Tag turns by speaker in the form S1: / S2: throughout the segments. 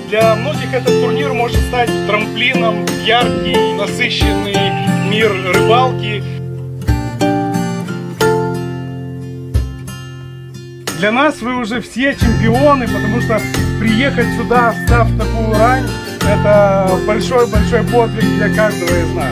S1: Для многих этот турнир может стать трамплином в яркий, насыщенный мир рыбалки. Для нас вы уже все чемпионы, потому что приехать сюда, встав в такую рань, это большой-большой подвиг для каждого из нас.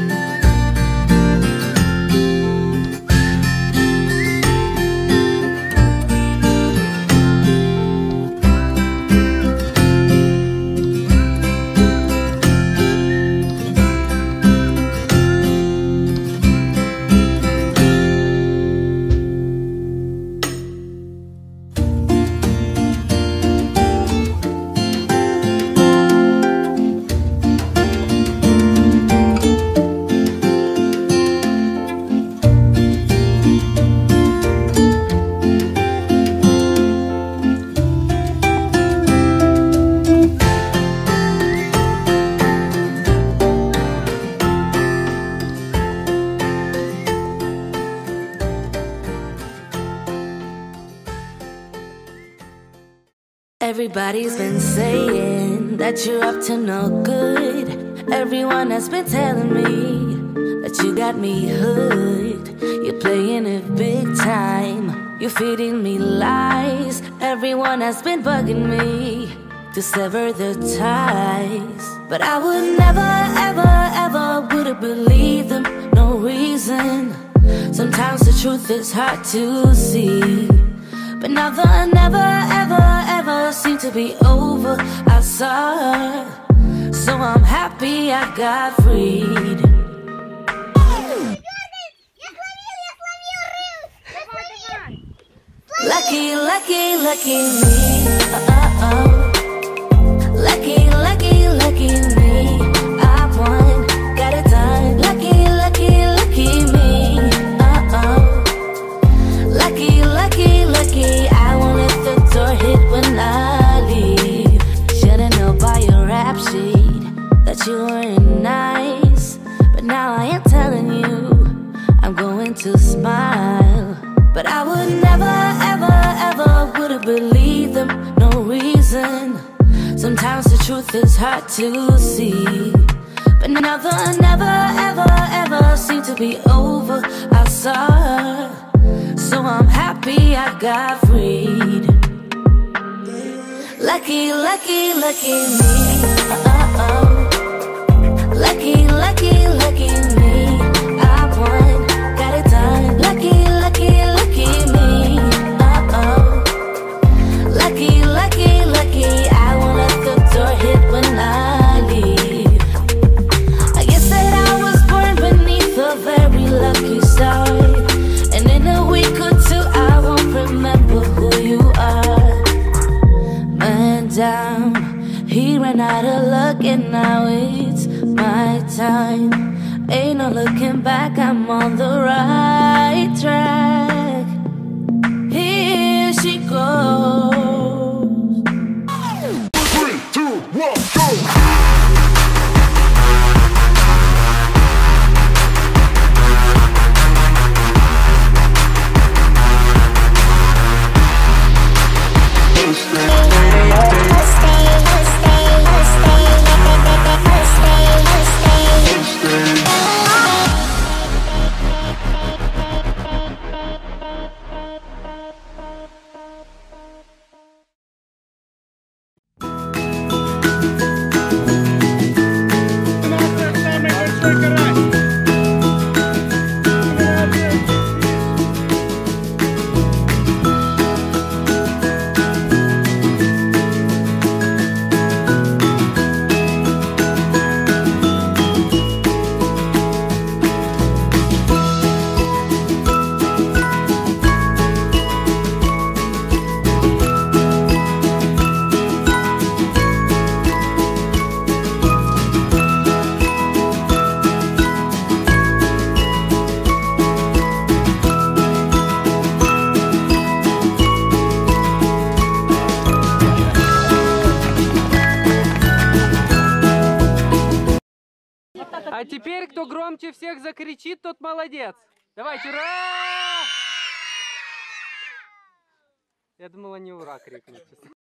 S2: Everybody's been saying that you're up to no good. Everyone has been telling me that you got me hooked. You're playing it big time. You're feeding me lies. Everyone has been bugging me to sever the ties, but I would never, ever, ever would have believed them. No reason. Sometimes the truth is hard to see, but now the never, ever, ever seem to be over. I saw her, so I'm happy I got freed. Lucky, lucky, lucky me. Lucky, lucky, lucky me. I won, got it done. Lucky, lucky, lucky me. Lucky, lucky, lucky. I won't let the door hit when I leave. Should've known by your rap sheet that you weren't nice, but now I am telling you I'm going to smile. But I would never, ever, ever would have believed them. No reason. Sometimes the truth is hard to see, but now the never, ever, ever seem to be over. I saw her, so I'm happy I got freed. Lucky, lucky, lucky me. Lucky, lucky, lucky me. I won, got it done. Lucky, lucky, lucky me. Lucky, lucky, lucky. I won't let the door hit when I leave. I guess that I was born beneath a very lucky star, and in a week or two I won't remember who you are. Man down, he ran out of luck and now it's my time. Ain't no looking back, I'm on the right track. Here she goes.
S3: 3, 2, 1, go!
S4: А теперь, кто громче всех закричит, тот молодец. Давайте, ура! Я думала, не ура крикнуть.